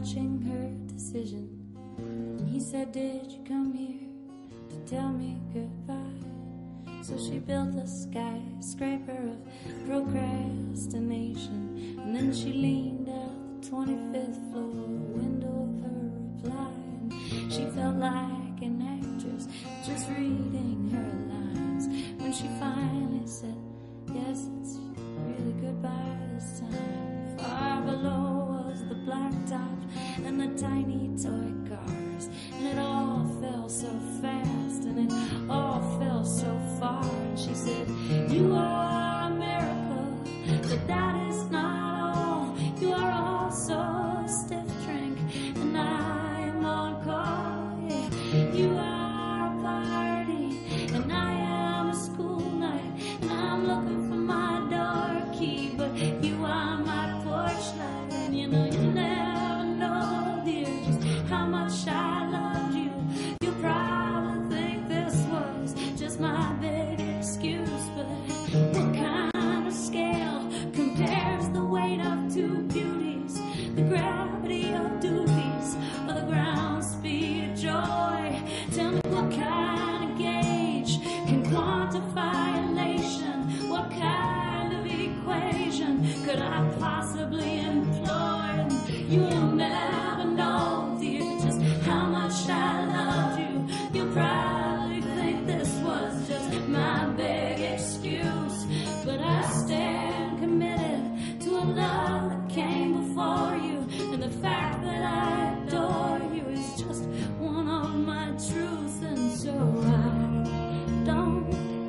watching her decision. And he said, did you come here to tell me goodbye? So she built a skyscraper of procrastination, and then she leaned out the 25th floor window of her reply, and she felt like an actress just reading her lines when she finally said, yes, it's really goodbye this time. Far below was the blacktop and the tiny toy cars, and it all fell so fast and it all fell so far. And she said, you are America, but that is not all. You are also a stiff drink, and I am on call. Yeah. You are a party, and I am a school night, and I'm looking for my door key, but you are my porch light. And you know you never know, dear, just how much I loved you. You probably think this was just my big excuse, but what kind of scale compares the weight of two beauties, the gravity of duties, or the ground speed of joy? Tell me, what kind of gauge can quantify elation? What kind of equation could I possibly employ? You'll never know, dear, just how much I loved you. You probably think this was just my big excuse, but I stand committed to a love that came before you, and the fact that I adore you is just one of my truths. And so I don't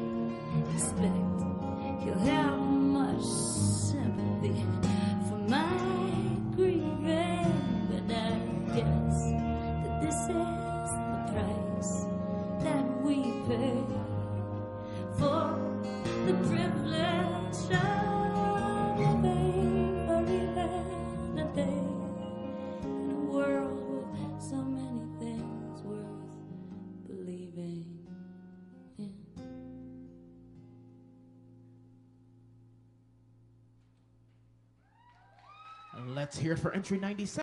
expect you'll have much sympathy for my grieving, but I guess that this is the price that we pay for the privilege of living for eternity in a world with so many things worth believing in. Let's hear it for entry 97.